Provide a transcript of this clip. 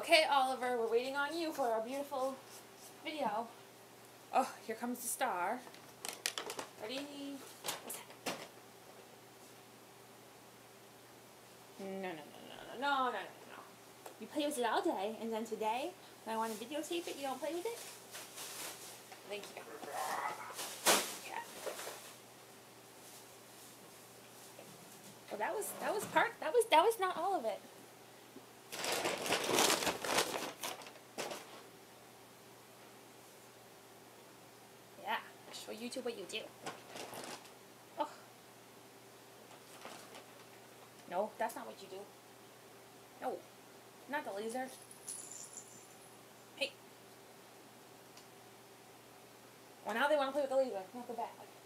Okay, Oliver, we're waiting on you for our beautiful video. Oh, here comes the star. Ready? What's that? No. You play with it all day, and then today, when I want to videotape it, you don't play with it? Thank you. Yeah. Well, that was not all of it. Yeah, I'll show YouTube what you do. Oh. No, that's not what you do. No, not the laser. Hey. Well, now they want to play with the laser, not the bat.